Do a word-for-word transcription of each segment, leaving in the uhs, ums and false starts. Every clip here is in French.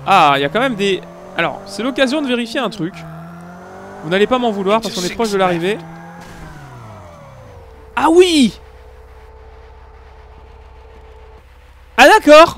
Ah, il y a quand même des... Alors, c'est l'occasion de vérifier un truc. Vous n'allez pas m'en vouloir parce qu'on est proche de l'arrivée. Ah oui! Ah d'accord!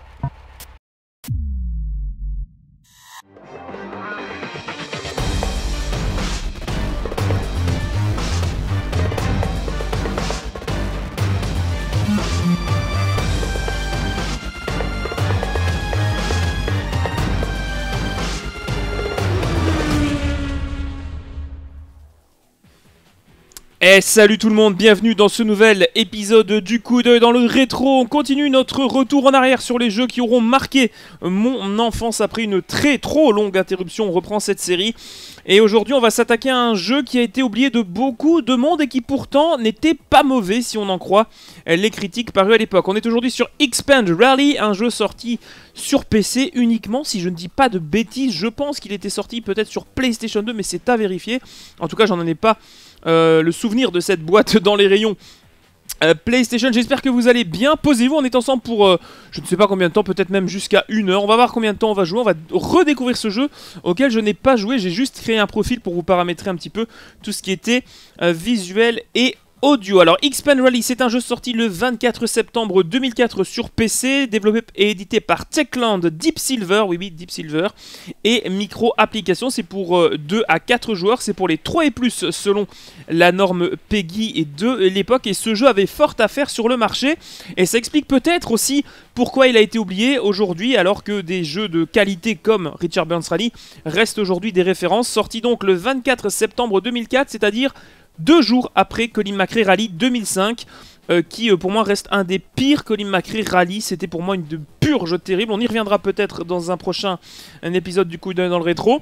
Et salut tout le monde, bienvenue dans ce nouvel épisode du coup d'œil dans le rétro. On continue notre retour en arrière sur les jeux qui auront marqué mon enfance après une très trop longue interruption. On reprend cette série et aujourd'hui on va s'attaquer à un jeu qui a été oublié de beaucoup de monde et qui pourtant n'était pas mauvais si on en croit les critiques parues à l'époque. On est aujourd'hui sur X-Band Rally, un jeu sorti sur P C uniquement, si je ne dis pas de bêtises. Je pense qu'il était sorti peut-être sur PlayStation deux, mais c'est à vérifier. En tout cas, j'en ai pas euh, le souvenir de cette boîte dans les rayons euh, PlayStation. J'espère que vous allez bien. Posez-vous, on est ensemble pour euh, je ne sais pas combien de temps, peut-être même jusqu'à une heure. On va voir combien de temps on va jouer. On va redécouvrir ce jeu auquel je n'ai pas joué. J'ai juste créé un profil pour vous paramétrer un petit peu tout ce qui était euh, visuel et audio. Alors X-Band Rally, c'est un jeu sorti le vingt-quatre septembre deux mille quatre sur P C, développé et édité par Techland, Deep Silver, oui oui Deep Silver, et Micro Applications. C'est pour euh, deux à quatre joueurs, c'est pour les trois et plus selon la norme PEGI de l'époque, et ce jeu avait fort à faire sur le marché, et ça explique peut-être aussi pourquoi il a été oublié aujourd'hui, alors que des jeux de qualité comme Richard Burns Rally restent aujourd'hui des références. Sorti donc le vingt-quatre septembre deux mille quatre, c'est-à-dire deux jours après Colin McRae Rally deux mille cinq, euh, qui euh, pour moi reste un des pires Colin McRae Rally. C'était pour moi une de purge terrible. On y reviendra peut-être dans un prochain un épisode du coup d'œil dans le rétro.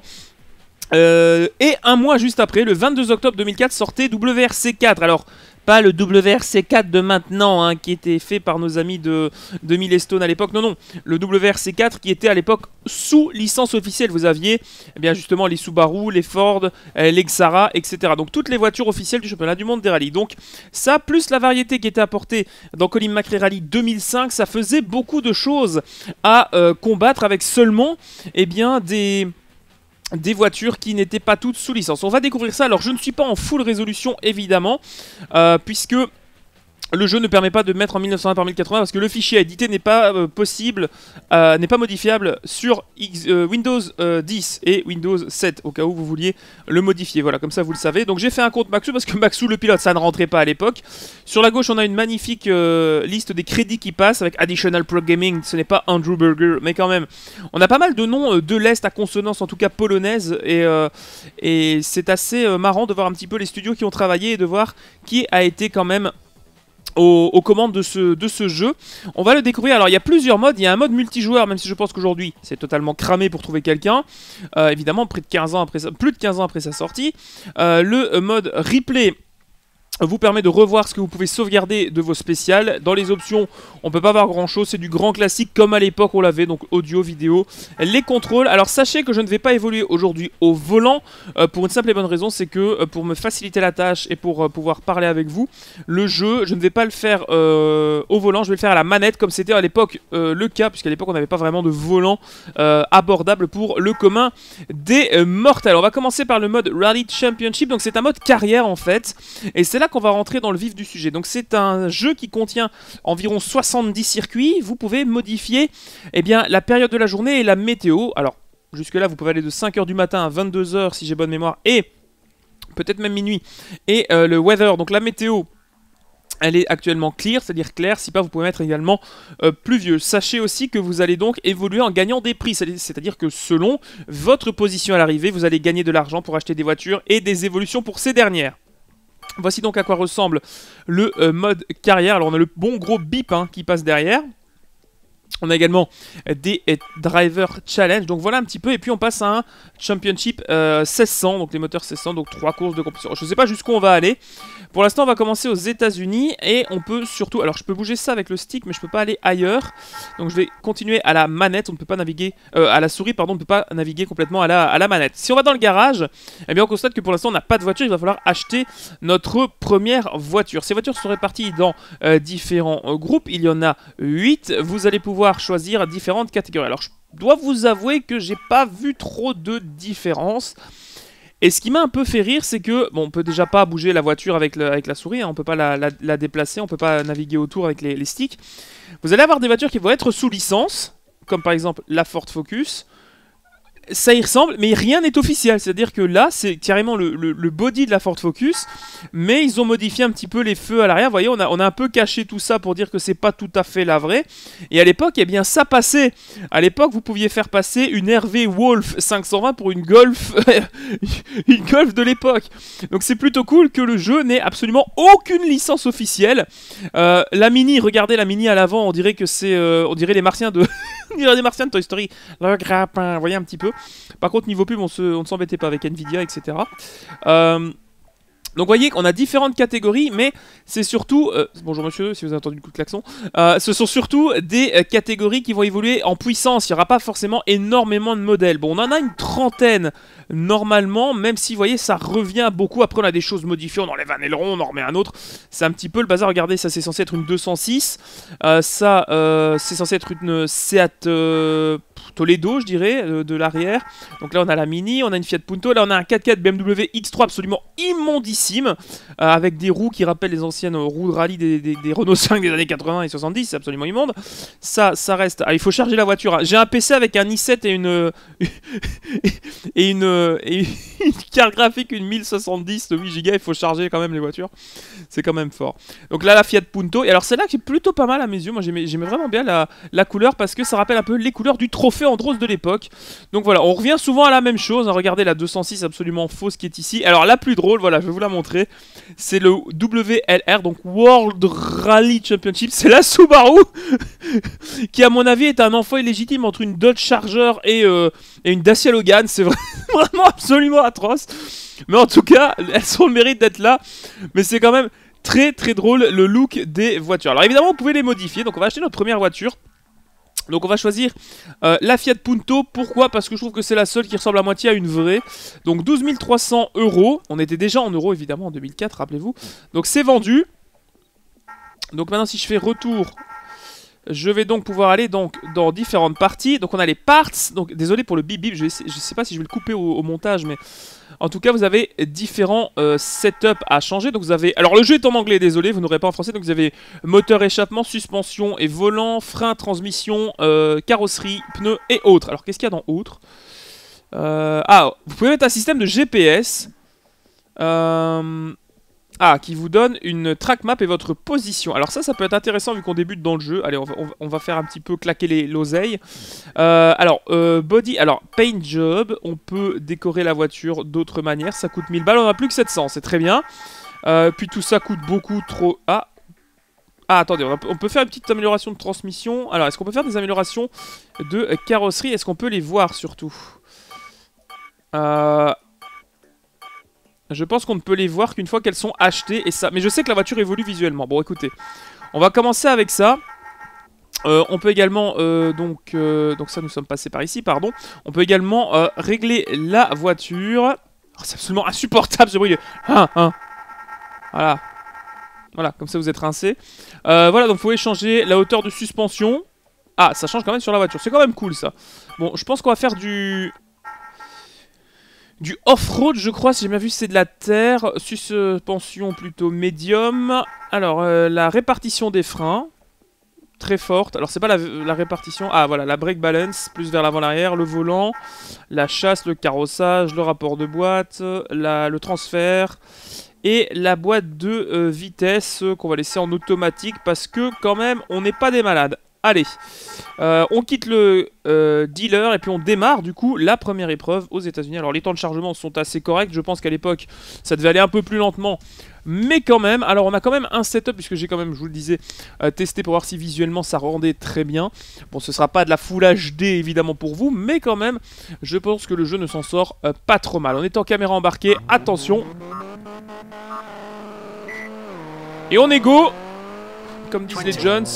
Euh, et un mois juste après, le vingt-deux octobre deux mille quatre, sortait W R C quatre. Alors, pas le W R C quatre de maintenant, hein, qui était fait par nos amis de, de Milestone à l'époque. Non, non, le W R C quatre qui était à l'époque sous licence officielle. Vous aviez eh bien justement les Subaru, les Ford, euh, les Xara, et cetera. Donc toutes les voitures officielles du championnat du monde des rallyes. Donc ça, plus la variété qui était apportée dans Colin McRae Rally deux mille cinq, ça faisait beaucoup de choses à euh, combattre avec seulement eh bien, des... des voitures qui n'étaient pas toutes sous licence. On va découvrir ça. Alors je ne suis pas en full résolution évidemment, euh, puisque le jeu ne permet pas de mettre en mille neuf cent vingt par mille quatre-vingts, parce que le fichier à éditer n'est pas euh, possible, euh, n'est pas modifiable sur X, euh, Windows euh, dix et Windows sept, au cas où vous vouliez le modifier. Voilà, comme ça vous le savez. Donc j'ai fait un compte Maxou, parce que Maxou le pilote, ça ne rentrait pas à l'époque. Sur la gauche on a une magnifique euh, liste des crédits qui passent, avec Additional Pro Gaming. Ce n'est pas Andrew Berger, mais quand même on a pas mal de noms euh, de l'Est à consonance, en tout cas polonaise, et, euh, et c'est assez euh, marrant de voir un petit peu les studios qui ont travaillé et de voir qui a été quand même Aux, aux commandes de ce, de ce jeu. On va le découvrir. Alors il y a plusieurs modes. Il y a un mode multijoueur, même si je pense qu'aujourd'hui c'est totalement cramé pour trouver quelqu'un. Euh, évidemment, près de quinze ans après sa, plus de quinze ans après sa sortie. Euh, le mode replay vous permet de revoir ce que vous pouvez sauvegarder de vos spéciales. Dans les options, on peut pas voir grand chose, c'est du grand classique comme à l'époque on l'avait, donc audio, vidéo, les contrôles. Alors sachez que je ne vais pas évoluer aujourd'hui au volant, euh, pour une simple et bonne raison, c'est que euh, pour me faciliter la tâche et pour euh, pouvoir parler avec vous, le jeu, je ne vais pas le faire euh, au volant, je vais le faire à la manette, comme c'était à l'époque euh, le cas, puisqu'à l'époque on n'avait pas vraiment de volant euh, abordable pour le commun des euh, mortels. On va commencer par le mode Rally Championship, donc c'est un mode carrière en fait, et c'est là qu'on va rentrer dans le vif du sujet. Donc c'est un jeu qui contient environ soixante-dix circuits. Vous pouvez modifier eh bien, la période de la journée et la météo. Alors jusque là vous pouvez aller de cinq heures du matin à vingt-deux heures si j'ai bonne mémoire, et peut-être même minuit. Et euh, le weather, donc la météo, elle est actuellement clear, c'est-à-dire claire. Si pas, vous pouvez mettre également euh, pluvieux. Sachez aussi que vous allez donc évoluer en gagnant des prix, c'est-à-dire que selon votre position à l'arrivée, vous allez gagner de l'argent pour acheter des voitures et des évolutions pour ces dernières. Voici donc à quoi ressemble le euh, mode carrière. Alors on a le bon gros bip hein, qui passe derrière. On a également des euh, Driver Challenge, donc voilà un petit peu. Et puis on passe à un Championship euh, seize cents, donc les moteurs seize cents, donc trois courses de compétition. Je ne sais pas jusqu'où on va aller. Pour l'instant on va commencer aux États-Unis, et on peut surtout... Alors je peux bouger ça avec le stick, mais je peux pas aller ailleurs. Donc je vais continuer à la manette, on ne peut pas naviguer... Euh, à la souris, pardon, on ne peut pas naviguer complètement à la, à la manette. Si on va dans le garage, eh bien on constate que pour l'instant on n'a pas de voiture, il va falloir acheter notre première voiture. Ces voitures sont réparties dans euh, différents euh, groupes, il y en a huit. Vous allez pouvoir pouvoir choisir différentes catégories. Alors je dois vous avouer que j'ai pas vu trop de différence. Et ce qui m'a un peu fait rire, c'est que, bon, on peut déjà pas bouger la voiture avec, le, avec la souris, hein, on peut pas la, la, la déplacer, on peut pas naviguer autour avec les, les sticks. Vous allez avoir des voitures qui vont être sous licence, comme par exemple la Ford Focus. Ça y ressemble, mais rien n'est officiel. C'est-à-dire que là, c'est carrément le, le, le body de la Ford Focus, mais ils ont modifié un petit peu les feux à l'arrière. Vous voyez, on a, on a un peu caché tout ça pour dire que c'est pas tout à fait la vraie. Et à l'époque, eh bien, ça passait. À l'époque, vous pouviez faire passer une R V Wolf cinq cent vingt pour une Golf, une Golf de l'époque. Donc c'est plutôt cool que le jeu n'ait absolument aucune licence officielle. Euh, la Mini, regardez la Mini à l'avant, on dirait que c'est, euh, on dirait les Martiens de, on dirait les Martiens de Toy Story. Le grappin, vous voyez un petit peu. Par contre, niveau pub, on, se, on ne s'embêtait pas avec Nvidia, et cetera. Euh, donc, vous voyez qu'on a différentes catégories, mais c'est surtout... Euh, bonjour monsieur, si vous avez entendu le coup de klaxon. Euh, ce sont surtout des euh, catégories qui vont évoluer en puissance. Il n'y aura pas forcément énormément de modèles. Bon, on en a une trentaine normalement, même si, vous voyez, ça revient beaucoup. Après, on a des choses modifiées, on enlève un aileron, on en remet un autre. C'est un petit peu le bazar. Regardez, ça, c'est censé être une deux cent six. Euh, ça, euh, c'est censé être une Seat... Euh, Toledo, je dirais, euh, de l'arrière. Donc là, on a la Mini, on a une Fiat Punto. Là, on a un quatre quatre B M W X trois absolument immondissime, euh, avec des roues qui rappellent les anciennes roues de rallye des, des, des Renault cinq des années quatre-vingts et soixante-dix. C'est absolument immonde. Ça, ça reste... Ah, il faut charger la voiture. J'ai un P C avec un i sept et une... et une... et une carte graphique, une mille soixante-dix de huit giga. Il faut charger quand même les voitures. C'est quand même fort. Donc là, la Fiat Punto. Et alors, celle-là qui est plutôt pas mal à mes yeux. Moi, j'aimais vraiment bien la, la couleur parce que ça rappelle un peu les couleurs du trophée Andros de l'époque. Donc voilà, on revient souvent à la même chose. Regardez la deux cent six absolument fausse qui est ici. Alors la plus drôle, voilà, je vais vous la montrer. C'est le W L R, donc World Rally Championship. C'est la Subaru qui, à mon avis, est un enfant illégitime entre une Dodge Charger et, euh, et une Dacia Logan. C'est vraiment absolument atroce. Mais en tout cas, elles ont le mérite d'être là. Mais c'est quand même très très drôle le look des voitures. Alors évidemment, vous pouvez les modifier. Donc on va acheter notre première voiture. Donc on va choisir euh, la Fiat Punto. Pourquoi? Parce que je trouve que c'est la seule qui ressemble à moitié à une vraie. Donc douze mille trois cents euros. On était déjà en euros évidemment en deux mille quatre, rappelez-vous. Donc c'est vendu. Donc maintenant si je fais retour, je vais donc pouvoir aller donc dans différentes parties. Donc on a les parts. Donc désolé pour le bip bip, je, je sais pas si je vais le couper au, au montage, mais en tout cas vous avez différents euh, setups à changer. Donc vous avez, alors le jeu est en anglais, désolé, vous n'aurez pas en français. Donc vous avez moteur, échappement, suspension et volant, frein, transmission, euh, carrosserie, pneus et autres. Alors qu'est-ce qu'il y a dans autres? euh, Ah, vous pouvez mettre un système de G P S. Euh... Ah, qui vous donne une track map et votre position. Alors ça, ça peut être intéressant vu qu'on débute dans le jeu. Allez, on va, on va, on va faire un petit peu claquer les l'oseille. Euh, alors, euh, body, alors, paint job. On peut décorer la voiture d'autres manières. Ça coûte mille balles, on n'a plus que sept cents, c'est très bien. Euh, puis tout ça coûte beaucoup trop... Ah, ah attendez, on, a, on peut faire une petite amélioration de transmission. Alors, est-ce qu'on peut faire des améliorations de carrosserie? Est-ce qu'on peut les voir surtout? Euh... Je pense qu'on ne peut les voir qu'une fois qu'elles sont achetées et ça. Mais je sais que la voiture évolue visuellement. Bon, écoutez, on va commencer avec ça. Euh, on peut également, euh, donc, euh, donc ça nous sommes passés par ici, pardon. On peut également euh, régler la voiture. Oh, c'est absolument insupportable ce bruit de... Hein, hein. Voilà. Voilà, comme ça vous êtes rincé. Euh, voilà, donc vous pouvez changer la hauteur de suspension. Ah, ça change quand même sur la voiture. C'est quand même cool ça. Bon, je pense qu'on va faire du... Du off-road, je crois, si j'ai bien vu, c'est de la terre. Suspension plutôt médium. Alors, euh, la répartition des freins. Très forte. Alors, c'est pas la, la répartition... Ah, voilà, la brake balance, plus vers l'avant-l'arrière. Le volant, la chasse, le carrossage, le rapport de boîte, la, le transfert... Et la boîte de euh, vitesse euh, qu'on va laisser en automatique parce que, quand même, on n'est pas des malades. Allez, euh, on quitte le euh, dealer et puis on démarre du coup la première épreuve aux États-Unis. Alors les temps de chargement sont assez corrects, je pense qu'à l'époque ça devait aller un peu plus lentement, mais quand même. Alors on a quand même un setup puisque j'ai quand même, je vous le disais, euh, testé pour voir si visuellement ça rendait très bien. Bon, ce sera pas de la Full H D évidemment pour vous, mais quand même, je pense que le jeu ne s'en sort euh, pas trop mal. On est en caméra embarquée, attention. Et on est go. Comme disent les Jones.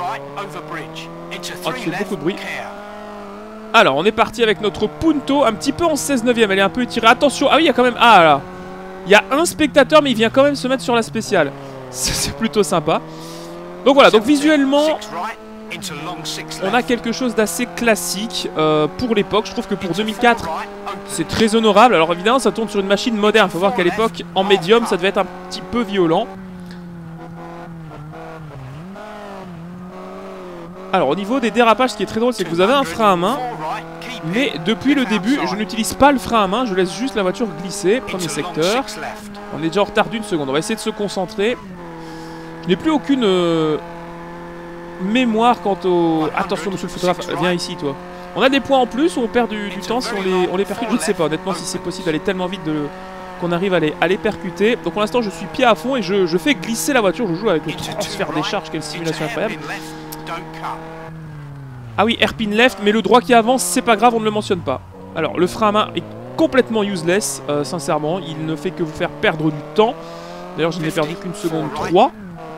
Oh, tu fais beaucoup de bruit. Alors, on est parti avec notre Punto, un petit peu en seize neuvième. Elle est un peu étirée. Attention. Ah oui, il y a quand même... Ah là. Il y a un spectateur, mais il vient quand même se mettre sur la spéciale. C'est plutôt sympa. Donc voilà, donc visuellement... on a quelque chose d'assez classique euh, pour l'époque. Je trouve que pour deux mille quatre, c'est très honorable. Alors évidemment, ça tourne sur une machine moderne. Il faut voir qu'à l'époque, en médium, ça devait être un petit peu violent. Alors au niveau des dérapages, ce qui est très drôle, c'est que vous avez un frein à main. Mais depuis le début, je n'utilise pas le frein à main. Je laisse juste la voiture glisser. Premier secteur. On est déjà en retard d'une seconde. On va essayer de se concentrer. Je n'ai plus aucune... Euh, mémoire quant au... Attention monsieur le photographe, viens ici toi. On a des points en plus ou on perd du, du temps si on les, on les percute? Je ne sais pas honnêtement si c'est possible d'aller tellement vite de qu'on arrive à les, à les percuter. Donc pour l'instant je suis pied à fond et je, je fais glisser la voiture. Je joue avec le transfert des charges, quelle simulation incroyable. Ah oui, hairpin left, mais le droit qui avance c'est pas grave, on ne le mentionne pas. Alors le frein à main est complètement useless, euh, sincèrement, il ne fait que vous faire perdre du temps. D'ailleurs je n'ai perdu qu'une seconde trois.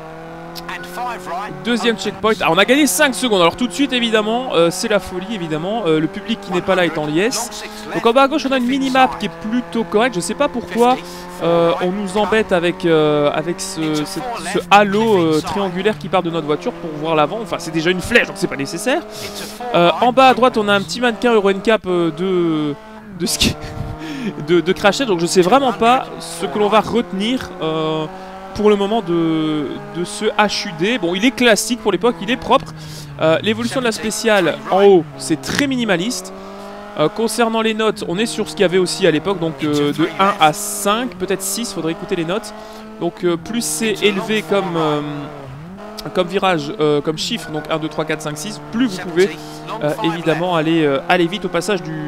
Deuxième checkpoint. Ah, on a gagné cinq secondes. Alors tout de suite évidemment euh, c'est la folie évidemment. euh, Le public qui n'est pas là est en liesse. Donc en bas à gauche on a une minimap qui est plutôt correcte. Je sais pas pourquoi euh, on nous embête avec, euh, avec ce, ce, ce halo euh, triangulaire qui part de notre voiture pour voir l'avant. Enfin c'est déjà une flèche donc c'est pas nécessaire. euh, En bas à droite on a un petit mannequin Euro N C A P euh, de, de ski de, de crashet. Donc je sais vraiment pas ce que l'on va retenir euh, pour le moment de, de ce H U D. Bon, il est classique pour l'époque, il est propre. Euh, L'évolution de la spéciale en haut, c'est très minimaliste. Euh, concernant les notes, on est sur ce qu'il y avait aussi à l'époque, donc euh, de un à cinq, peut-être six, faudrait écouter les notes. Donc euh, plus c'est élevé comme, euh, comme virage, euh, comme chiffre, donc un, deux, trois, quatre, cinq, six, plus vous pouvez euh, évidemment aller, euh, aller vite au passage du,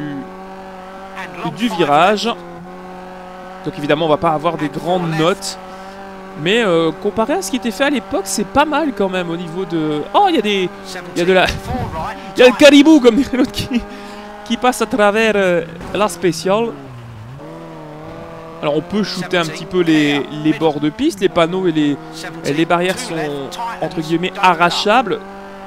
du virage. Donc évidemment on va pas avoir des grandes notes. Mais euh, comparé à ce qui était fait à l'époque, c'est pas mal quand même au niveau de... Oh, il y a des... Il y a de la... Il y a le caribou, comme dirait l'autre, qui... qui passe à travers euh, la spéciale. Alors on peut shooter un petit peu les, les bords de piste, les panneaux et les, et les barrières sont entre guillemets arrachables.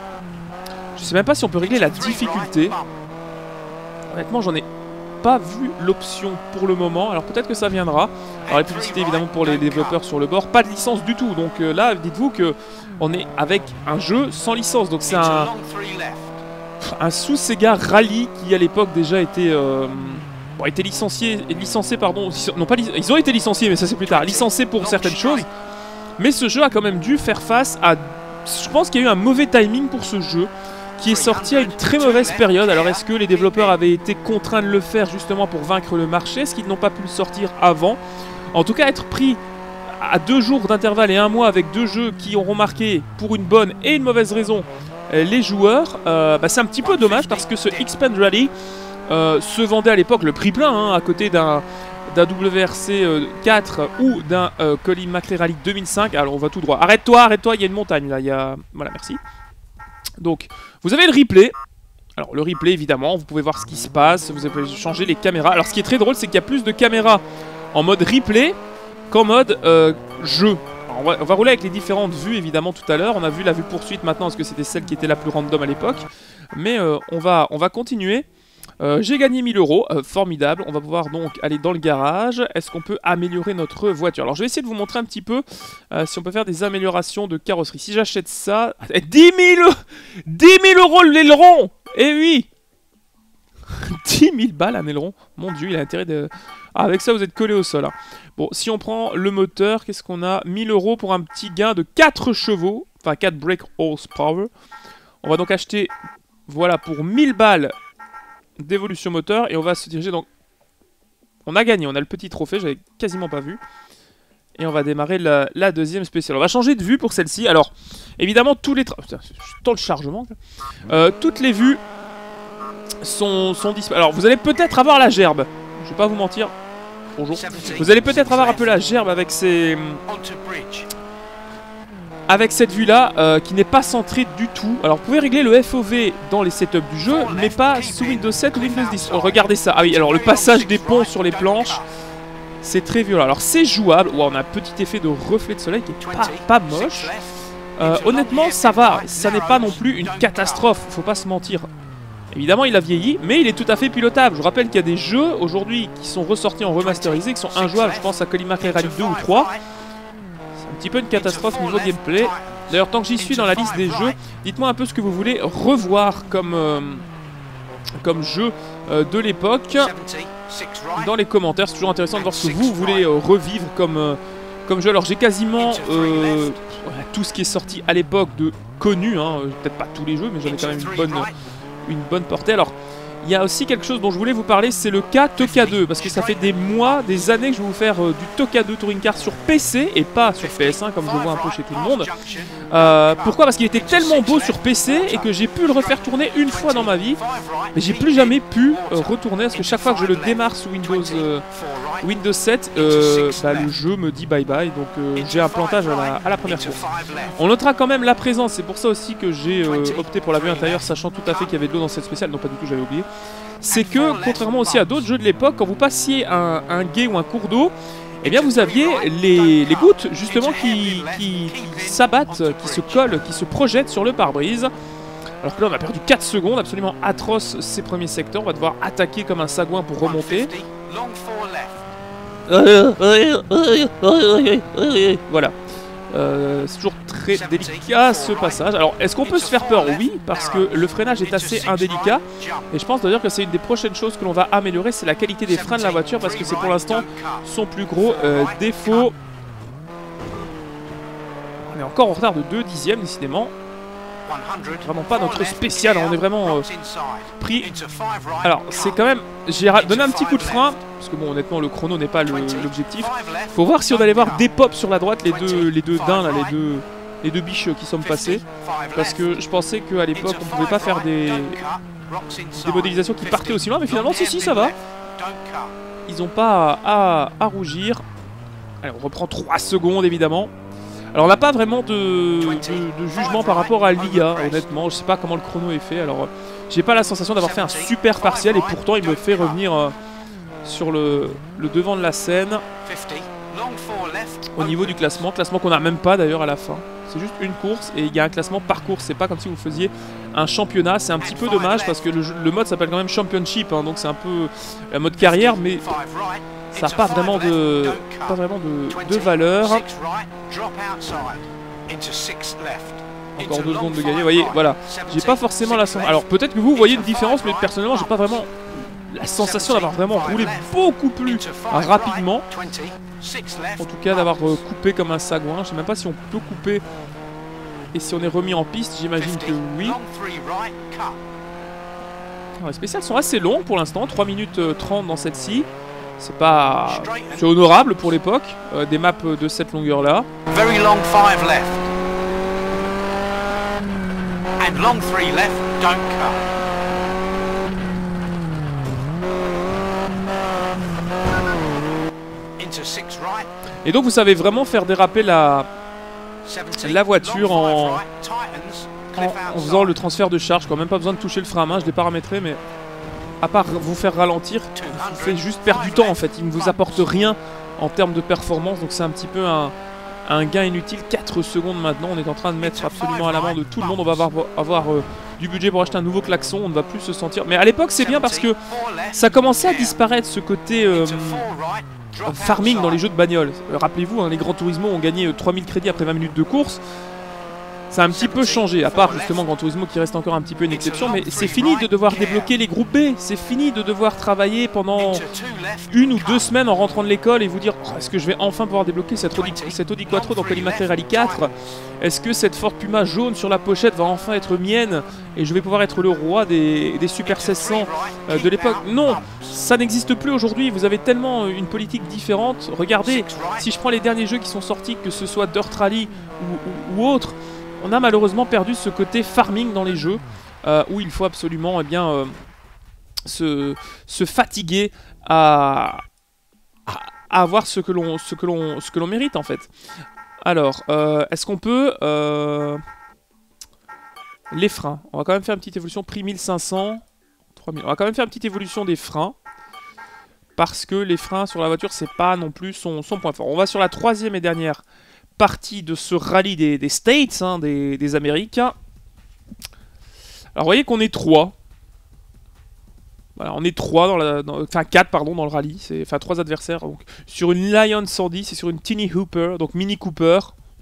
Je sais même pas si on peut régler la difficulté. Honnêtement, j'en ai pas vu l'option pour le moment, alors peut-être que ça viendra. Alors la publicité évidemment pour les développeurs sur le bord, pas de licence du tout, donc euh, là dites-vous que on est avec un jeu sans licence, donc c'est un, un sous Sega Rally qui à l'époque déjà était, euh, bon, été licencié, licencé pardon, non pas ils ont été licenciés mais ça c'est plus tard, licencé pour certaines choses, mais ce jeu a quand même dû faire face à, je pense qu'il y a eu un mauvais timing pour ce jeu, qui est sorti à une très mauvaise période. Alors est-ce que les développeurs avaient été contraints de le faire justement pour vaincre le marché? Est-ce qu'ils n'ont pas pu le sortir avant? En tout cas, être pris à deux jours d'intervalle et un mois avec deux jeux qui auront marqué pour une bonne et une mauvaise raison les joueurs, euh, bah c'est un petit peu dommage parce que ce X-Band Rally euh, se vendait à l'époque le prix plein, hein, à côté d'un d'un W R C euh, quatre ou d'un euh, Colin McRae Rally deux mille cinq. Alors on va tout droit. Arrête-toi, arrête-toi, il y a une montagne là. Il y a... Voilà, merci. Donc, vous avez le replay. Alors, le replay, évidemment, vous pouvez voir ce qui se passe. Vous pouvez changer les caméras. Alors, ce qui est très drôle, c'est qu'il y a plus de caméras en mode replay qu'en mode euh, jeu. Alors, on, va, on va rouler avec les différentes vues, évidemment, tout à l'heure. On a vu la vue poursuite maintenant, parce que c'était celle qui était la plus random à l'époque. Mais euh, on, va, on va continuer. Euh, J'ai gagné mille euros, euh, formidable. On va pouvoir donc aller dans le garage. Est-ce qu'on peut améliorer notre voiture? Alors je vais essayer de vous montrer un petit peu euh, si on peut faire des améliorations de carrosserie. Si j'achète ça... dix mille euros l'aileron. Eh oui. dix mille balles un aileron. Mon dieu, il a intérêt de... Ah, avec ça vous êtes collé au sol. Hein. Bon, si on prend le moteur, qu'est-ce qu'on a? mille euros pour un petit gain de quatre chevaux. Enfin quatre brake horsepower. On va donc acheter, voilà, pour mille balles d'évolution moteur et on va se diriger donc... On a gagné, on a le petit trophée, j'avais quasiment pas vu. Et on va démarrer la, la deuxième spéciale. On va changer de vue pour celle-ci. Alors, évidemment, tous les... Putain, je suis dans le chargement. Euh, toutes les vues sont, sont disponibles. Alors, vous allez peut-être avoir la gerbe. Je vais pas vous mentir. Bonjour. Vous allez peut-être avoir un peu la gerbe avec ces... Avec cette vue-là, euh, qui n'est pas centrée du tout. Alors, vous pouvez régler le F O V dans les setups du jeu, mais pas sous Windows sept ou Windows dix. Oh, regardez ça. Ah oui, alors le passage des ponts sur les planches, c'est très violent. Alors, c'est jouable. Wow, on a un petit effet de reflet de soleil qui est pas, pas moche. Euh, honnêtement, ça va. Ça n'est pas non plus une catastrophe. Faut pas se mentir. Évidemment, il a vieilli, mais il est tout à fait pilotable. Je vous rappelle qu'il y a des jeux aujourd'hui qui sont ressortis en remasterisé, qui sont injouables. Je pense à Colin McRae Rally deux ou trois. petit peu une catastrophe niveau gameplay. D'ailleurs, tant que j'y suis dans la liste des jeux, dites-moi un peu ce que vous voulez revoir comme, euh, comme jeu euh, de l'époque dans les commentaires. C'est toujours intéressant de voir ce que vous voulez euh, revivre comme, euh, comme jeu. Alors j'ai quasiment euh, voilà, tout ce qui est sorti à l'époque de connu, hein. Peut-être pas tous les jeux, mais j'en ai quand même une bonne, une bonne portée. Alors il y a aussi quelque chose dont je voulais vous parler, c'est le cas Toka deux, parce que ça fait des mois, des années que je vais vous faire euh, du Toka deux Touring Car sur P C et pas sur P S un comme je vois un peu chez tout le monde. Euh, pourquoi? Parce qu'il était tellement beau sur P C et que j'ai pu le refaire tourner une fois dans ma vie, mais j'ai plus jamais pu euh, retourner parce que chaque fois que je le démarre sous Windows, euh, Windows sept, euh, bah, le jeu me dit bye bye, donc euh, j'ai un plantage à la, à la première course. On notera quand même la présence, c'est pour ça aussi que j'ai euh, opté pour la vue intérieure, sachant tout à fait qu'il y avait de l'eau dans cette spéciale, non pas du tout, j'avais oublié. C'est que, contrairement aussi à d'autres jeux de l'époque, quand vous passiez un, un gué ou un cours d'eau, eh bien vous aviez les, les gouttes justement qui, qui, qui s'abattent, qui se collent, qui se projettent sur le pare-brise. Alors que là on a perdu quatre secondes, absolument atroce ces premiers secteurs, on va devoir attaquer comme un sagouin pour remonter. Voilà. Euh, c'est toujours très délicat ce passage. Alors est-ce qu'on peut se faire peur? Oui, parce que le freinage est assez indélicat. Et je pense d'ailleurs que c'est une des prochaines choses que l'on va améliorer, c'est la qualité des freins de la voiture, parce que c'est pour l'instant son plus gros euh, défaut. On est encore en retard de deux dixièmes décidément. Vraiment pas notre spécial, on est vraiment euh, pris. Alors c'est quand même, j'ai donné un petit coup de frein, parce que bon honnêtement le chrono n'est pas l'objectif. Faut voir si on allait voir des pops sur la droite, les deux, les deux daims là, les deux, les deux biches qui sont passés. Parce que je pensais qu'à l'époque on pouvait pas faire des, des modélisations qui partaient aussi loin, mais finalement si si ça va. Ils ont pas à, à, à rougir. Allez, on reprend trois secondes évidemment. Alors on n'a pas vraiment de, de, de jugement par rapport à l'I A, honnêtement, je sais pas comment le chrono est fait, alors j'ai pas la sensation d'avoir fait un super partiel et pourtant il me fait revenir euh, sur le, le devant de la scène au niveau du classement, classement qu'on n'a même pas d'ailleurs à la fin. C'est juste une course et il y a un classement par course, c'est pas comme si vous faisiez un championnat, c'est un petit peu dommage parce que le, jeu, le mode s'appelle quand même Championship, hein, donc c'est un peu la mode carrière, mais ça n'a pas vraiment de, pas vraiment de, de valeur. Encore deux secondes de gagner, vous voyez, voilà. J'ai pas forcément la sensation. Alors peut-être que vous voyez une différence, mais personnellement, j'ai pas vraiment la sensation d'avoir vraiment roulé beaucoup plus rapidement. En tout cas, d'avoir coupé comme un sagouin. Je sais même pas si on peut couper et si on est remis en piste, j'imagine que oui. Alors, les spéciales sont assez longues pour l'instant, trois minutes trente dans cette-ci. C'est pas... c'est honorable pour l'époque, euh, des maps de cette longueur-là. Very long five left. And long three left, don't cut. Into six right. Et donc vous savez vraiment faire déraper la, la voiture en, en, en faisant le transfert de charge, quoi. Même pas besoin de toucher le frein à main, je l'ai paramétré, mais... à part vous faire ralentir, vous faites juste perdre du temps en fait, il ne vous apporte rien en termes de performance, donc c'est un petit peu un, un gain inutile. Quatre secondes maintenant, on est en train de mettre absolument à l'amende tout le monde, on va avoir, avoir euh, du budget pour acheter un nouveau klaxon, on ne va plus se sentir... Mais à l'époque c'est bien parce que ça commençait à disparaître ce côté euh, farming dans les jeux de bagnole. Euh, Rappelez-vous, hein, les Gran Turismo ont gagné euh, trois mille crédits après vingt minutes de course. Ça a un petit peu changé, à part justement Gran Turismo qui reste encore un petit peu une exception, mais c'est fini de devoir débloquer les groupes B, c'est fini de devoir travailler pendant une ou deux semaines en rentrant de l'école et vous dire oh, est-ce que je vais enfin pouvoir débloquer cette Audi, cette Audi Quattro dans Colimateur Rally quatre? Est-ce que cette Ford Puma jaune sur la pochette va enfin être mienne et je vais pouvoir être le roi des, des Super seize cents euh, de l'époque? Non, ça n'existe plus aujourd'hui, vous avez tellement une politique différente. Regardez, si je prends les derniers jeux qui sont sortis, que ce soit Dirt Rally ou, ou, ou autre, on a malheureusement perdu ce côté farming dans les jeux, euh, où il faut absolument eh bien, euh, se, se fatiguer à, à, à avoir ce que l'on ce que l'on ce que l'on mérite en fait. Alors, euh, est-ce qu'on peut euh, les freins? On va quand même faire une petite évolution prix mille cinq cents, trois mille. On va quand même faire une petite évolution des freins. Parce que les freins sur la voiture, c'est pas non plus son, son point fort. On va sur la troisième et dernière partie de ce rallye des, des States, hein, des, des Amériques. Alors vous voyez qu'on est trois. Voilà, on est trois dans la, dans, enfin quatre pardon dans le rallye, c'est enfin trois adversaires. Donc sur une Lion cent dix et sur une Tiny Hooper, donc Mini Cooper.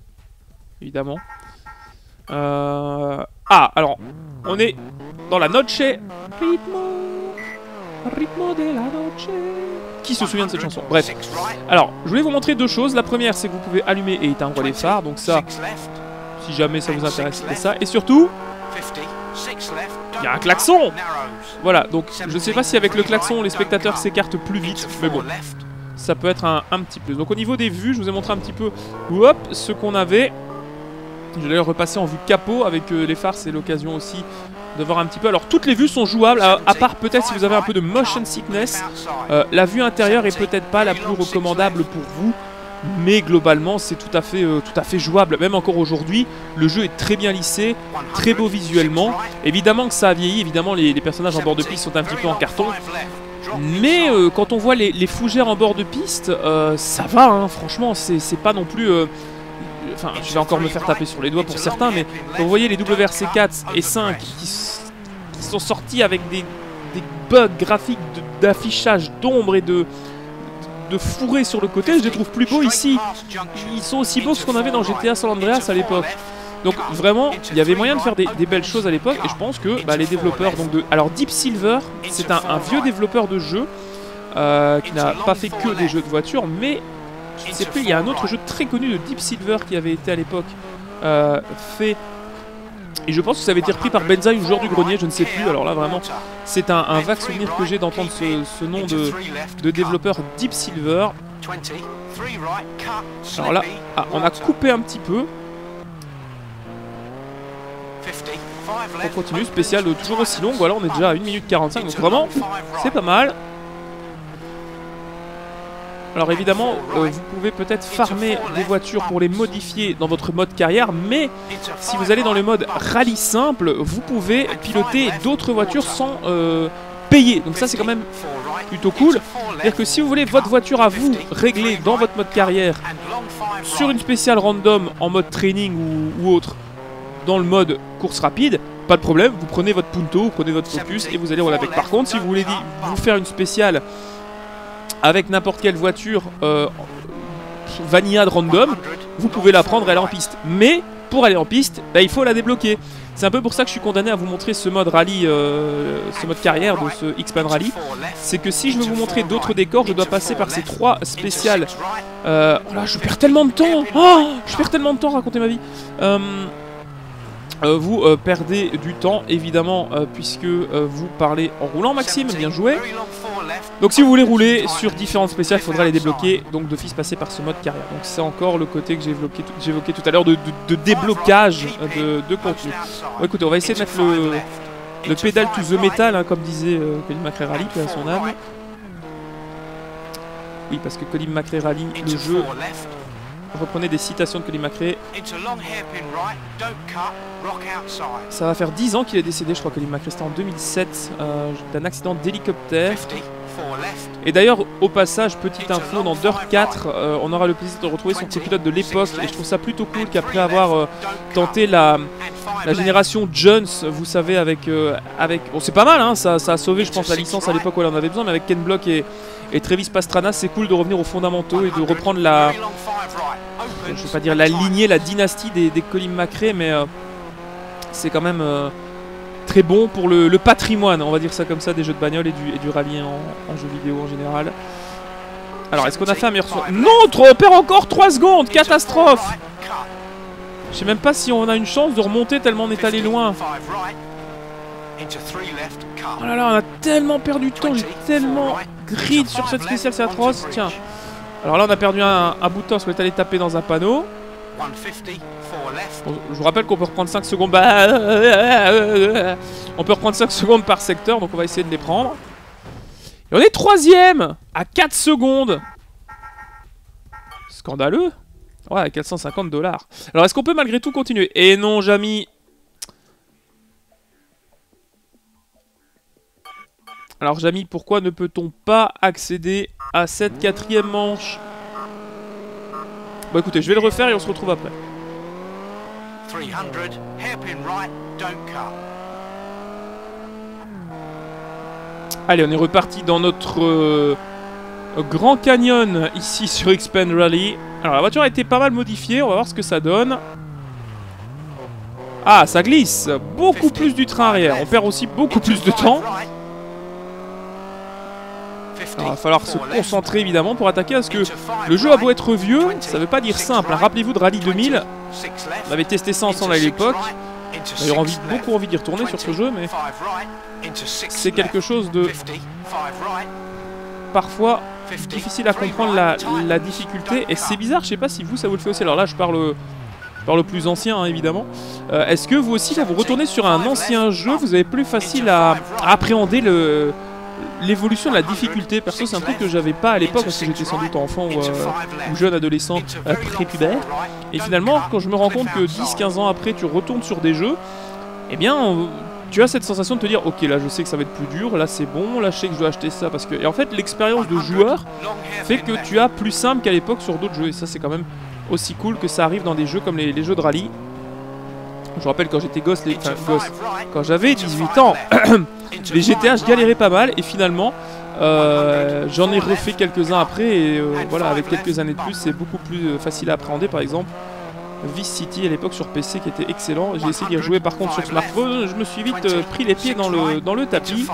évidemment. Euh... Ah, alors, on est dans la noche. Ritmo, ritmo de la noche. Qui se souvient de cette chanson? Bref. Alors, je voulais vous montrer deux choses. La première, c'est que vous pouvez allumer et éteindre les phares. Donc ça, si jamais ça vous intéresse, c'est ça. Et surtout, il y a un klaxon. Voilà, donc je ne sais pas si avec le klaxon, les spectateurs s'écartent plus vite. Mais bon, ça peut être un, un petit plus. Donc au niveau des vues, je vous ai montré un petit peu hop, ce qu'on avait. Je vais d'ailleurs repasser en vue capot avec euh, les phares, c'est l'occasion aussi de voir un petit peu. Alors toutes les vues sont jouables, à, à part peut-être si vous avez un peu de motion sickness. Euh, la vue intérieure est peut-être pas la plus recommandable pour vous, mais globalement c'est tout à fait, euh, tout à fait jouable. Même encore aujourd'hui, le jeu est très bien lissé, très beau visuellement. Évidemment que ça a vieilli, évidemment les, les personnages en bord de piste sont un petit peu en carton. Mais euh, quand on voit les, les fougères en bord de piste, euh, ça va, hein, franchement, c'est pas non plus... Euh, Enfin, je vais encore me faire taper sur les doigts pour certains, mais quand vous voyez les W R C quatre et cinq qui, qui sont sortis avec des, des bugs graphiques d'affichage d'ombre et de, de fourrés sur le côté, je les trouve plus beaux ici. Ils sont aussi beaux que ce qu'on avait dans G T A San Andreas à l'époque. Donc vraiment, il y avait moyen de faire des, des belles choses à l'époque, et je pense que bah, les développeurs donc de... Alors Deep Silver, c'est un, un vieux développeur de jeux euh, qui n'a pas fait que des jeux de voiture, mais... Je ne sais plus, il y a un autre jeu très connu de Deep Silver qui avait été à l'époque euh, fait. Et je pense que ça avait été repris par Benzaï ou Joueur du Grenier, je ne sais plus. Alors là, vraiment, c'est un, un vague souvenir que j'ai d'entendre ce, ce nom de, de développeur Deep Silver. Alors là, ah, on a coupé un petit peu. On continue, spécial toujours aussi long. Voilà, on est déjà à une minute quarante-cinq, donc vraiment, c'est pas mal. Alors évidemment, euh, vous pouvez peut-être farmer des voitures pour les modifier dans votre mode carrière, mais si vous allez dans le mode rallye simple, vous pouvez piloter d'autres voitures sans euh, payer. Donc ça c'est quand même plutôt cool. C'est-à-dire que si vous voulez votre voiture à vous régler dans votre mode carrière, sur une spéciale random en mode training ou, ou autre, dans le mode course rapide, pas de problème, vous prenez votre Punto, vous prenez votre Focus et vous allez rouler avec. Par contre, si vous voulez vous faire une spéciale avec n'importe quelle voiture euh, vanilla de random, vous pouvez la prendre et aller en piste. Mais pour aller en piste, bah, il faut la débloquer. C'est un peu pour ça que je suis condamné à vous montrer ce mode rallye, euh, ce mode carrière de ce X-Pan Rally. C'est que si je veux vous montrer d'autres décors, je dois passer par ces trois spéciales. Euh, oh là, je perds tellement de temps. Oh, je perds tellement de temps à raconter ma vie. Euh, Euh, vous euh, perdez du temps évidemment euh, puisque euh, vous parlez en roulant. Maxime, bien joué. Donc si vous voulez rouler sur différentes spéciales, il faudra les débloquer, donc d'office passer par ce mode carrière. Donc c'est encore le côté que j'ai évoqué, évoqué tout à l'heure de, de, de déblocage de, de contenu. Bon, écoutez, on va essayer de mettre le, le pédale to the metal, hein, comme disait euh, Colin McRae Rally, qui a son âme. Oui, parce que Colin McRae Rally, le jeu... Reprenez des citations de Colin McRae. Ça va faire dix ans qu'il est décédé, je crois, Colin McRae. C'était en deux mille sept, euh, d'un accident d'hélicoptère. Et d'ailleurs, au passage, petite info, dans Dirt quatre, euh, on aura le plaisir de retrouver son copilote de l'époque. Et je trouve ça plutôt cool qu'après avoir euh, tenté la, la génération Jones, vous savez, avec... Euh, avec bon, c'est pas mal, hein, ça, ça a sauvé, je pense, la licence à l'époque où elle en avait besoin. Mais avec Ken Block et, et Travis Pastrana, c'est cool de revenir aux fondamentaux et de reprendre la... Je vais pas dire la lignée, la dynastie des, des Colin McRae, mais euh, c'est quand même euh, très bon pour le, le patrimoine, on va dire ça comme ça, des jeux de bagnole et du, et du rallye en, en jeux vidéo en général. Alors, est-ce qu'on a fait un meilleur son? Non, on perd encore trois secondes, catastrophe. Je sais même pas si on a une chance de remonter tellement on est allé loin. Oh là là, on a tellement perdu de temps, j'ai tellement grid sur cette spéciale, c'est atroce. Tiens. Alors là on a perdu un, un bout de temps parce qu'on est allé taper dans un panneau. Bon, je vous rappelle qu'on peut reprendre cinq secondes. Bah, on peut reprendre cinq secondes par secteur, donc on va essayer de les prendre. Et on est troisième à quatre secondes. Scandaleux. Ouais, à quatre cent cinquante dollars. Alors est-ce qu'on peut malgré tout continuer? Et non, Jamy. Alors Jamy, pourquoi ne peut-on pas accéder à cette quatrième manche? Bon écoutez, je vais le refaire et on se retrouve après. Allez, on est reparti dans notre euh, Grand Canyon ici sur X-Pan Rally. Alors la voiture a été pas mal modifiée, on va voir ce que ça donne. Ah, ça glisse. Beaucoup plus du train arrière. On perd aussi beaucoup plus de temps. Alors, il va falloir se concentrer évidemment pour attaquer parce que le jeu a beau être vieux, ça veut pas dire simple. Hein. Rappelez-vous de Rallye deux mille, on avait testé ça ensemble à l'époque. D'ailleurs, envie, beaucoup envie d'y retourner sur ce jeu, mais c'est quelque chose de parfois difficile à comprendre la, la difficulté. Et c'est bizarre, je sais pas si vous ça vous le fait aussi. Alors là, je parle par le plus ancien hein, évidemment. Euh, Est-ce que vous aussi, là, vous retournez sur un ancien jeu, vous avez plus facile à, à appréhender le l'évolution de la difficulté? Perso, c'est un truc que j'avais pas à l'époque parce que j'étais sans doute enfant ou, euh, ou jeune adolescent euh, prépubère. Et finalement, quand je me rends compte que dix quinze ans après, tu retournes sur des jeux, eh bien, on, tu as cette sensation de te dire, ok, là, je sais que ça va être plus dur, là, c'est bon, là, je sais que je dois acheter ça parce que. Et en fait, l'expérience de joueur fait que tu as plus simple qu'à l'époque sur d'autres jeux. Et ça, c'est quand même aussi cool que ça arrive dans des jeux comme les, les jeux de rallye. Je rappelle quand j'étais gosse, les, enfin, gosse, quand j'avais dix-huit ans, les G T A, je galérais pas mal et finalement, euh, j'en ai refait quelques-uns après et euh, voilà, avec quelques années de plus, c'est beaucoup plus facile à appréhender. Par exemple, Vice City à l'époque sur P C qui était excellent. J'ai essayé d'y rejouer par contre sur smartphone, je me suis vite euh, pris les pieds dans le, dans le tapis.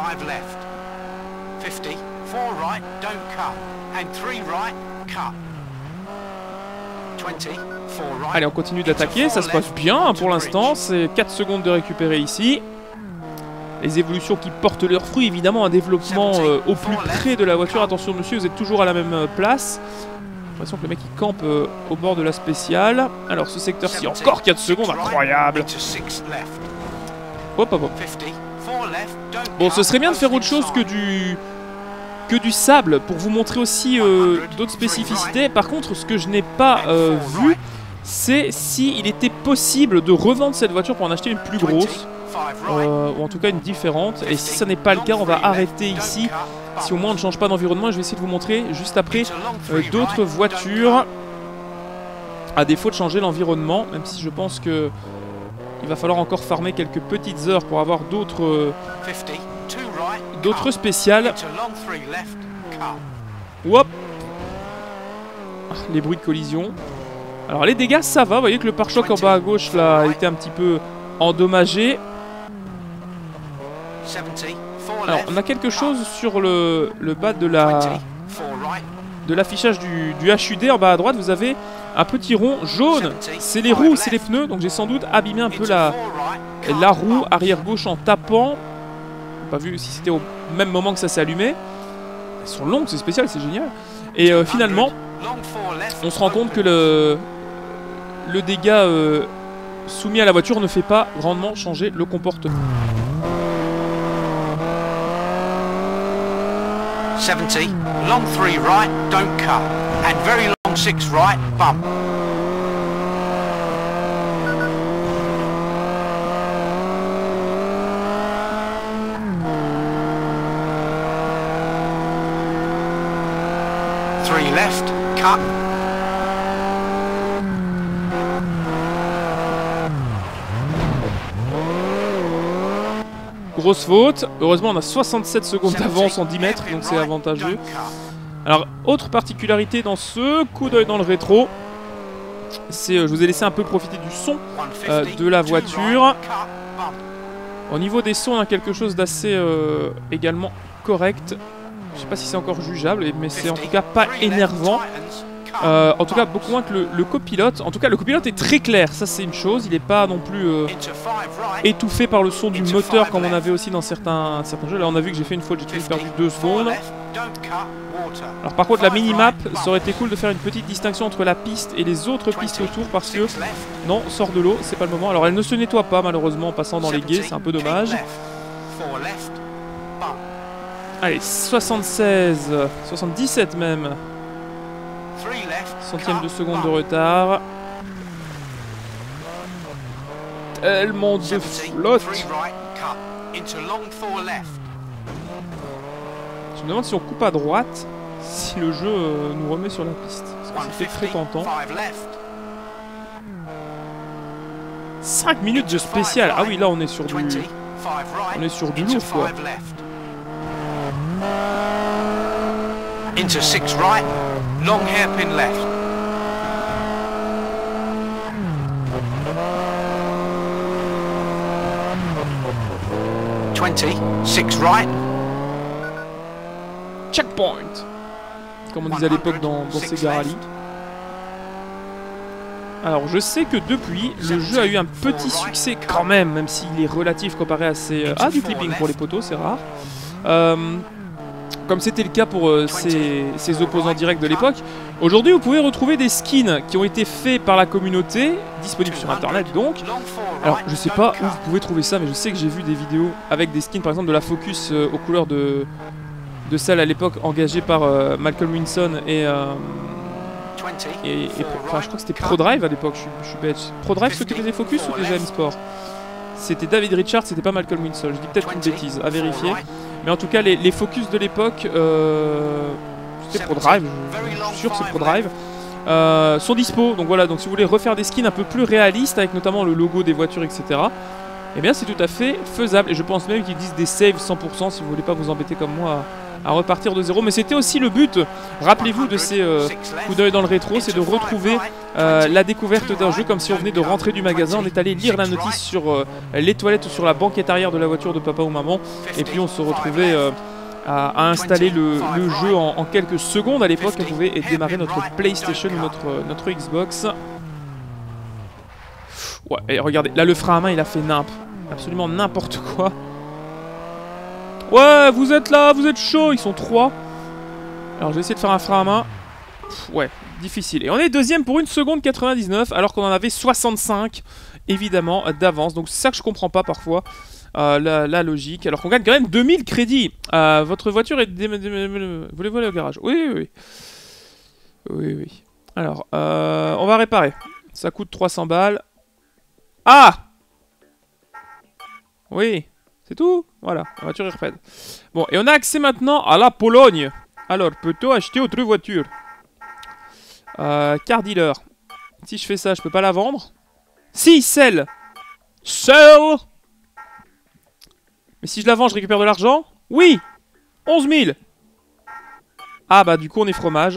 Allez, on continue d'attaquer, ça se passe bien pour l'instant, c'est quatre secondes de récupérer ici. Les évolutions qui portent leurs fruits, évidemment un développement euh, au plus près de la voiture. Attention monsieur, vous êtes toujours à la même euh, place. J'ai l'impression que le mec il campe euh, au bord de la spéciale. Alors ce secteur-ci, encore quatre secondes, incroyable. Hop hop hop. Bon, ce serait bien de faire autre chose que du... que du sable pour vous montrer aussi euh, d'autres spécificités. Par contre, ce que je n'ai pas euh, vu, c'est si il était possible de revendre cette voiture pour en acheter une plus grosse, euh, ou en tout cas une différente. Et si ça n'est pas le cas, on va arrêter ici. Si au moins on ne change pas d'environnement, je vais essayer de vous montrer juste après euh, d'autres voitures, à défaut de changer l'environnement, même si je pense que il va falloir encore farmer quelques petites heures pour avoir d'autres euh, d'autres spéciales. Hop. Les bruits de collision. Alors les dégâts ça va, vous voyez que le pare-choc en bas à gauche là a été un petit peu endommagé. Alors on a quelque chose sur le, le bas de la de l'affichage du, du H U D en bas à droite. Vous avez un petit rond jaune, c'est les roues, c'est les pneus. Donc j'ai sans doute abîmé un peu la, la roue arrière gauche en tapant. Pas vu si c'était au même moment que ça s'est allumé. Elles sont longues, c'est spécial, c'est génial. Et euh, finalement, on se rend compte que le, le dégât euh, soumis à la voiture ne fait pas grandement changer le comportement. seventy, long three right, don't cut, and very long six right, bump. Three left, cut. Grosse faute. Heureusement, on a soixante-sept secondes d'avance en dix mètres, donc c'est avantageux. Alors, autre particularité dans ce coup d'œil dans le rétro, c'est euh, je vous ai laissé un peu profiter du son euh, de la voiture. Au niveau des sons, on a quelque chose d'assez euh, également correct. Je sais pas si c'est encore jugeable, mais c'est en tout cas pas énervant. Euh, en tout cas, beaucoup moins que le, le copilote. En tout cas, le copilote est très clair, ça c'est une chose. Il n'est pas non plus euh, étouffé par le son du moteur comme on avait aussi dans certains, certains jeux. Là, on a vu que j'ai fait une faute, j'ai perdu deux secondes. Alors par contre, la minimap, ça aurait été cool de faire une petite distinction entre la piste et les autres pistes autour parce que, non, sort de l'eau, c'est pas le moment. Alors elle ne se nettoie pas malheureusement en passant dans les guets, c'est un peu dommage. Allez, soixante-seize, soixante-dix-sept même. Centième de seconde de retard. Tellement de flotte. Je me demande si on coupe à droite, si le jeu euh, nous remet sur la piste. Parce que c'était très tentant. cinq minutes de spécial. Ah oui, là on est sur du... On est sur du lourd quoi. Into six right, long hairpin left. twenty, six right. Checkpoint, comme on disait à l'époque dans, dans Sega Rally. Alors je sais que depuis, le jeu a eu un petit succès quand même, même s'il est relatif comparé à ses... Euh, ah, du clipping pour les poteaux, c'est rare. Euh, comme c'était le cas pour euh, ses, ses opposants directs de l'époque. Aujourd'hui, vous pouvez retrouver des skins qui ont été faits par la communauté, disponibles sur internet donc. Alors je sais pas où vous pouvez trouver ça, mais je sais que j'ai vu des vidéos avec des skins, par exemple de la Focus euh, aux couleurs de, de celle à l'époque engagée par euh, Malcolm Winson et... Euh, Et, et enfin, je crois que c'était ProDrive à l'époque, je, je suis bête. ProDrive ceux qui faisaient Focus ou déjà M-Sport? C'était David Richards, c'était pas Malcolm Winslow. Je dis peut-être une bêtise, à vérifier. Mais en tout cas, les, les Focus de l'époque, euh, c'était ProDrive, je, je suis sûr que c'est ProDrive, euh, sont dispo. Donc voilà, donc si vous voulez refaire des skins un peu plus réalistes, avec notamment le logo des voitures, et cetera, eh bien c'est tout à fait faisable. Et je pense même qu'il existe des saves cent pour cent si vous voulez pas vous embêter comme moi à... à repartir de zéro, mais c'était aussi le but, rappelez-vous de ces euh, coups d'œil dans le rétro, c'est de retrouver euh, la découverte d'un jeu comme si on venait de rentrer du magasin, on est allé lire la notice sur euh, les toilettes ou sur la banquette arrière de la voiture de papa ou maman, et puis on se retrouvait euh, à, à installer le, le jeu en, en quelques secondes. À l'époque, on pouvait démarrer notre PlayStation ou notre, notre Xbox. Ouais, et regardez, là le frein à main il a fait nimp, absolument n'importe quoi. Ouais, vous êtes là, vous êtes chaud, ils sont trois. Alors je vais essayer de faire un frein à main. Pff, ouais, difficile. Et on est deuxième pour une seconde quatre-vingt-dix-neuf, alors qu'on en avait soixante-cinq, évidemment, d'avance. Donc c'est ça que je comprends pas parfois, euh, la, la logique. Alors qu'on gagne quand même deux mille crédits. Euh, votre voiture est... Voulez-vous aller au garage? Oui, oui, oui. Oui, oui. Alors, euh, on va réparer. Ça coûte trois cents balles. Ah! Oui. C'est tout. Voilà, la voiture est refaite. Bon, et on a accès maintenant à la Pologne. Alors, peut-on acheter autre voiture? euh, Car dealer. Si je fais ça, je peux pas la vendre. Si, sell. Sell. Mais si je la vends, je récupère de l'argent? Oui. onze mille. Ah bah du coup, on est fromage.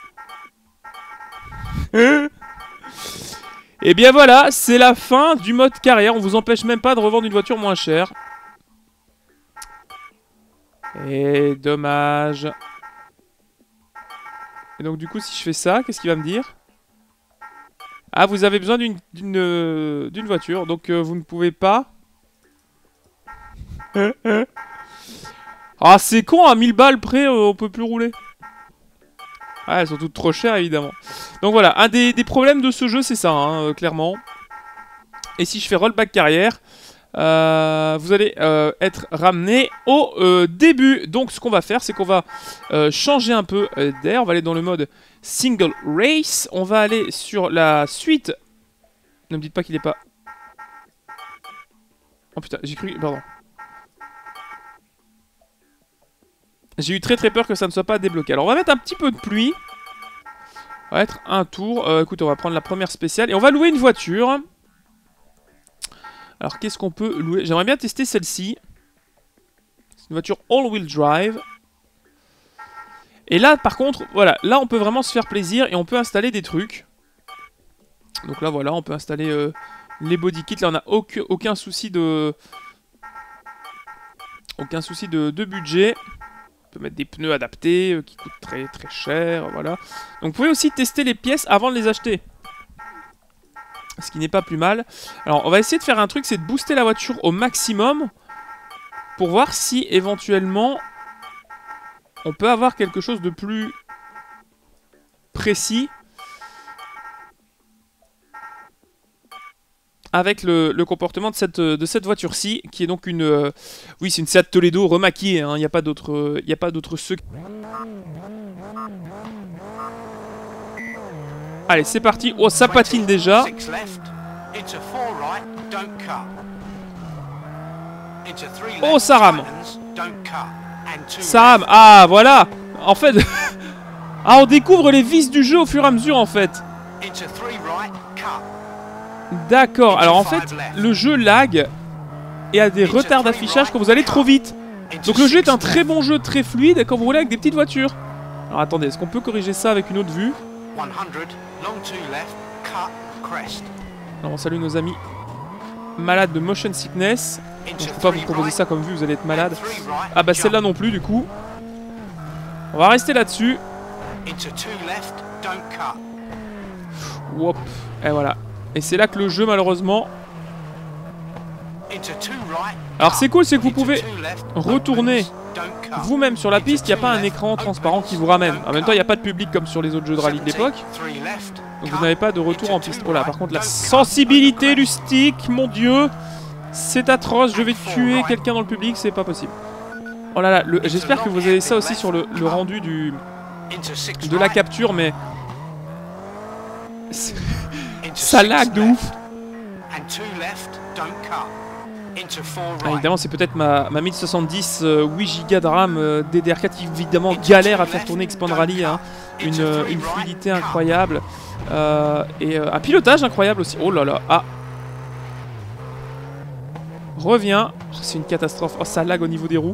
Et bien voilà, c'est la fin du mode carrière. On vous empêche même pas de revendre une voiture moins chère. Et dommage. Et donc du coup si je fais ça, qu'est-ce qu'il va me dire? Ah, vous avez besoin d'une d'une euh, d'une voiture, donc euh, vous ne pouvez pas. Ah c'est con, à mille balles près euh, on peut plus rouler. Ah, elles sont toutes trop chères évidemment. Donc voilà, un des, des problèmes de ce jeu c'est ça, hein, euh, clairement. Et si je fais rollback carrière, Euh, vous allez euh, être ramené au euh, début. Donc ce qu'on va faire, c'est qu'on va euh, changer un peu euh, d'air. On va aller dans le mode single race. On va aller sur la suite. Ne me dites pas qu'il est pas... Oh putain, j'ai cru... Pardon. J'ai eu très très peur que ça ne soit pas débloqué. Alors on va mettre un petit peu de pluie. On va mettre un tour. Euh, écoute, on va prendre la première spéciale. Et on va louer une voiture. Alors qu'est-ce qu'on peut louer? J'aimerais bien tester celle-ci. C'est une voiture all-wheel drive. Et là par contre, voilà, là on peut vraiment se faire plaisir et on peut installer des trucs. Donc là voilà, on peut installer euh, les body kits. Là on n'a aucun, aucun souci de... Aucun souci de, de budget. On peut mettre des pneus adaptés euh, qui coûtent très très cher, voilà. Donc vous pouvez aussi tester les pièces avant de les acheter. Ce qui n'est pas plus mal. Alors on va essayer de faire un truc, c'est de booster la voiture au maximum pour voir si éventuellement on peut avoir quelque chose de plus précis avec le, le comportement de cette, de cette voiture-ci, qui est donc une... Euh, oui, c'est une Seat Toledo remaquillée, il hein, n'y a pas d'autre il n'y a pas d'autre secret. Allez, c'est parti. Oh, ça patine déjà. Oh, ça rame. Ça rame. Ah, voilà. En fait... ah, on découvre les vices du jeu au fur et à mesure, en fait. D'accord. Alors, en fait, le jeu lag et a des retards d'affichage quand vous allez trop vite. Donc, le jeu est un très bon jeu, très fluide quand vous roulez avec des petites voitures. Alors, attendez, est-ce qu'on peut corriger ça avec une autre vue? Alors on salue nos amis malades de motion sickness. Donc, je peux pas vous proposer ça comme vue, vous allez être malade. Ah bah celle-là non plus du coup. On va rester là-dessus. Wop. Et voilà. Et c'est là que le jeu malheureusement... Alors c'est cool, c'est que vous pouvez retourner vous-même sur la piste, il n'y a pas un écran transparent qui vous ramène. En même temps, il n'y a pas de public comme sur les autres jeux de rallye de l'époque. Donc vous n'avez pas de retour en piste. Oh là, par contre, la sensibilité du stick, mon dieu, c'est atroce. Je vais tuer quelqu'un dans le public, c'est pas possible. Oh là là, j'espère que vous avez ça aussi sur le, le rendu du de la capture, mais... ça lag de ouf. Ah, évidemment, c'est peut-être ma, ma mille soixante-dix euh, huit giga de RAM euh, D D R quatre qui évidemment galère à faire tourner Expand Rally. Hein. Une, euh, une fluidité incroyable euh, et euh, un pilotage incroyable aussi. Oh là là, ah. Reviens. Oh, c'est une catastrophe. Oh, ça lag au niveau des roues.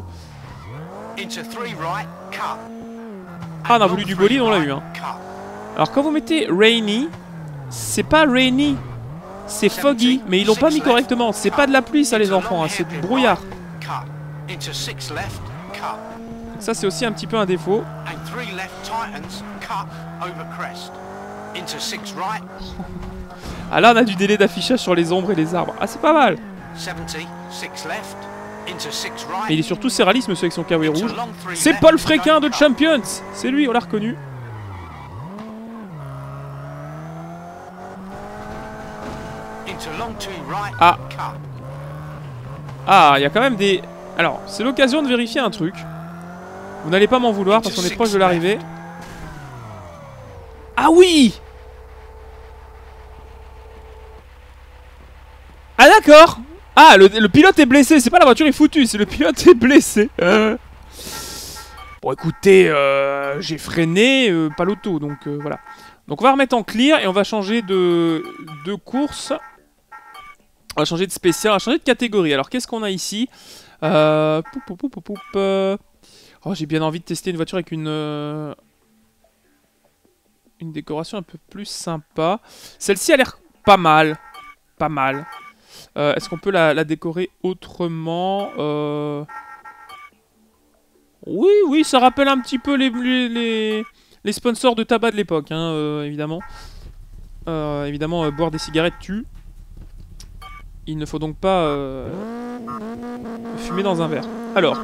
Ah, on a voulu du bolide, on l'a eu. Hein. Alors, quand vous mettez Rainy, c'est pas Rainy. C'est foggy, mais ils l'ont pas mis correctement. C'est pas de la pluie ça les enfants, hein, c'est du brouillard. Donc ça c'est aussi un petit peu un défaut. Ah là on a du délai d'affichage sur les ombres et les arbres. Ah c'est pas mal. Mais il est surtout Céralis monsieur avec son kawaii rouge. C'est Paul Fréquin de Champions. C'est lui, on l'a reconnu. Ah. Ah, il y a quand même des... Alors, c'est l'occasion de vérifier un truc. Vous n'allez pas m'en vouloir parce qu'on est proche de l'arrivée. Ah oui! Ah d'accord! Ah, le, le pilote est blessé, c'est pas la voiture est foutue, c'est le pilote est blessé. Euh... Bon écoutez, euh, j'ai freiné, euh, pas l'auto, donc euh, voilà. Donc on va remettre en clear et on va changer de, de course. On va changer de spécial, on va changer de catégorie. Alors qu'est-ce qu'on a ici? euh, poup, poup, poup, poup, poup, euh... Oh, j'ai bien envie de tester une voiture avec une euh... une décoration un peu plus sympa. Celle-ci a l'air pas mal, pas mal. Euh, Est-ce qu'on peut la, la décorer autrement? euh... Oui, oui, ça rappelle un petit peu les les, les, les sponsors de tabac de l'époque, hein, euh, évidemment. Euh, évidemment, euh, boire des cigarettes tue. Il ne faut donc pas euh, fumer dans un verre. Alors,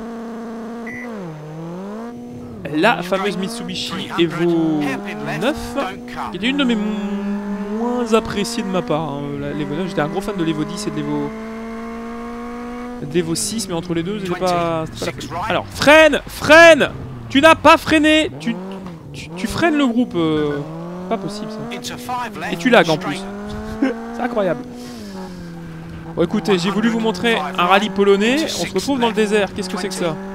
la fameuse Mitsubishi Evo neuf, qui était une de mes moins appréciées de ma part. Hein. L'Evo neuf, j'étais un gros fan de l'Evo dix et de l'Evo de l'Evo six, mais entre les deux, c'était pas, pas la folie. Alors, freine, freine. Tu n'as pas freiné. Tu, tu, tu freines le groupe. Euh, pas possible ça. Et tu lags en plus. C'est incroyable. Bon écoutez, j'ai voulu vous montrer un rallye polonais, on se retrouve dans le désert, qu'est-ce que c'est que ça?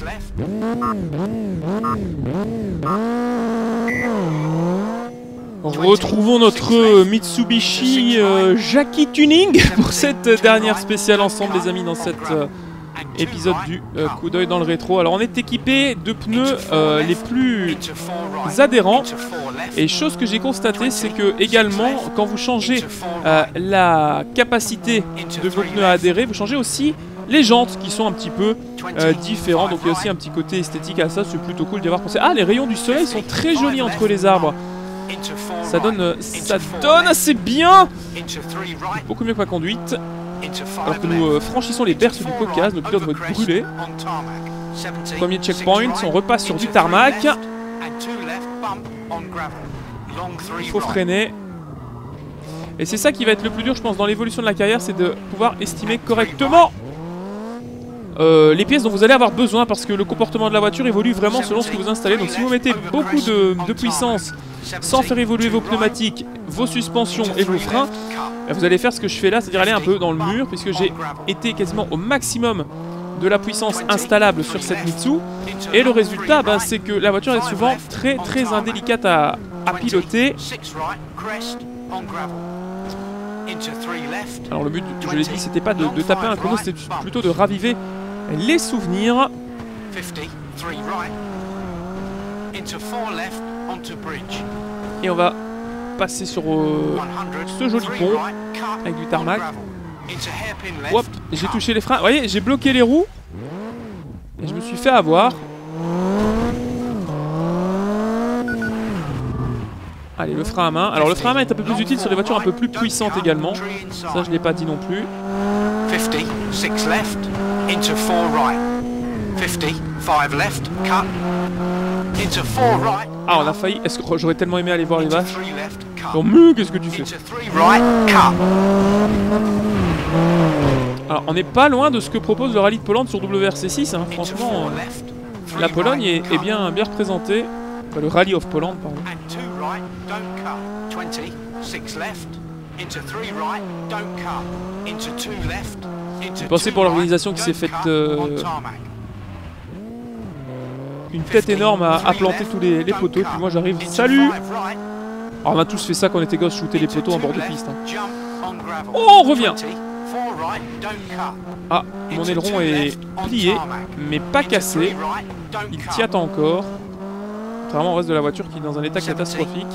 Retrouvons notre Mitsubishi euh, Jackie Tuning pour cette dernière spéciale ensemble les amis dans cet euh, épisode du euh, coup d'œil dans le rétro. Alors on est équipé de pneus euh, les plus adhérents. Et chose que j'ai constaté, c'est que également, quand vous changez euh, la capacité de vos pneus à adhérer, vous changez aussi les jantes qui sont un petit peu euh, différents. Donc il y a aussi un petit côté esthétique à ça, c'est plutôt cool d'y avoir pensé. Ah, les rayons du soleil sont très jolis entre les arbres. Ça donne, ça donne assez bien. Beaucoup mieux que ma conduite. Alors que nous euh, franchissons les berces du Caucase, nos pilotes vont être brûlés. Premier checkpoint, on repasse sur du tarmac. Il faut freiner. Et c'est ça qui va être le plus dur je pense dans l'évolution de la carrière, c'est de pouvoir estimer correctement euh, les pièces dont vous allez avoir besoin, parce que le comportement de la voiture évolue vraiment selon ce que vous installez. Donc si vous mettez beaucoup de, de puissance sans faire évoluer vos pneumatiques, vos suspensions et vos freins, vous allez faire ce que je fais là, c'est-à-dire aller un peu dans le mur, puisque j'ai été quasiment au maximum de la puissance installable sur cette Mitsu. Et le résultat, bah, c'est que la voiture est souvent très très indélicate à, à piloter. Alors le but, je l'ai dit, c'était pas de, de taper un chrono, c'était plutôt de raviver les souvenirs. Et on va passer sur euh, ce joli pont avec du tarmac. Hop, j'ai touché les freins. Vous voyez, j'ai bloqué les roues. Et je me suis fait avoir. Allez, le frein à main. Alors le frein à main est un peu plus utile sur les voitures un peu plus puissantes également. Ça, je l'ai pas dit non plus. fifty, six left, into four right. fifty, five left, cut. Into four right. Ah, on a failli. Est-ce que j'aurais tellement aimé aller voir les vaches. three left, cut. Oh, mais qu'est-ce que tu fais? Into three right, cut. Alors, on n'est pas loin de ce que propose le rallye de Pologne sur W R C six. Hein. Franchement, euh, la Pologne est, est bien, bien représentée. Enfin, le Rally of Poland, pardon. J'ai pensé pour l'organisation qui s'est faite euh, une tête énorme à, à planter tous les, les poteaux. Puis moi j'arrive, salut! Alors on a tous fait ça quand on était gosses, shooter les poteaux en bord de piste. Hein. Oh, on revient! Ah, mon aileron est plié, mais pas cassé. Il tient encore. Contrairement au reste de la voiture qui est dans un état catastrophique.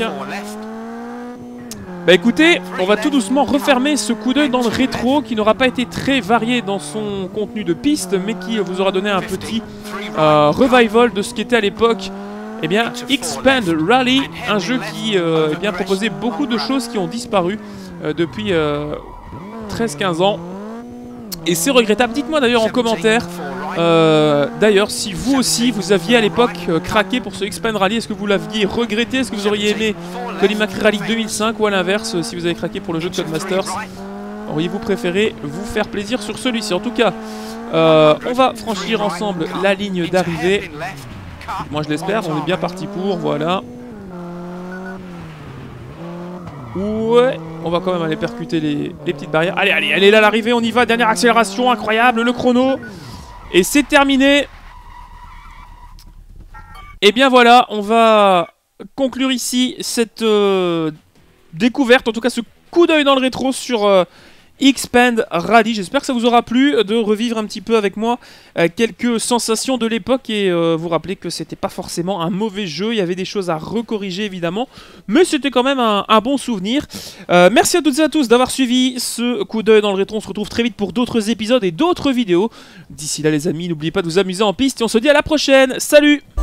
Bah écoutez, on va tout doucement refermer ce coup d'œil dans le rétro qui n'aura pas été très varié dans son contenu de piste, mais qui vous aura donné un petit euh, revival de ce qu'était à l'époque eh bien X-Band Rally, un jeu qui euh, eh bien, proposait beaucoup de choses qui ont disparu euh, depuis euh, treize quinze ans. Et c'est regrettable. Dites-moi d'ailleurs en commentaire, euh, d'ailleurs, si vous aussi, vous aviez à l'époque euh, craqué pour ce X-Band Rally, est-ce que vous l'aviez regretté? Est-ce que vous auriez aimé Colin McRae Rally deux mille cinq? Ou à l'inverse, si vous avez craqué pour le jeu de Codemasters, auriez-vous préféré vous faire plaisir sur celui-ci? En tout cas, euh, on va franchir ensemble la ligne d'arrivée. Moi je l'espère, on est bien parti pour, voilà. Ouais, on va quand même aller percuter les, les petites barrières. Allez, allez, elle est là l'arrivée, on y va. Dernière accélération, incroyable, le chrono. Et c'est terminé. Et bien voilà, on va conclure ici cette euh, découverte, en tout cas ce coup d'œil dans le rétro sur euh, X-Band Rally. J'espère que ça vous aura plu de revivre un petit peu avec moi euh, quelques sensations de l'époque et euh, vous rappeler que c'était pas forcément un mauvais jeu, il y avait des choses à recorriger évidemment, mais c'était quand même un, un bon souvenir. Euh, merci à toutes et à tous d'avoir suivi ce coup d'œil dans le rétro, on se retrouve très vite pour d'autres épisodes et d'autres vidéos. D'ici là les amis, n'oubliez pas de vous amuser en piste et on se dit à la prochaine, salut!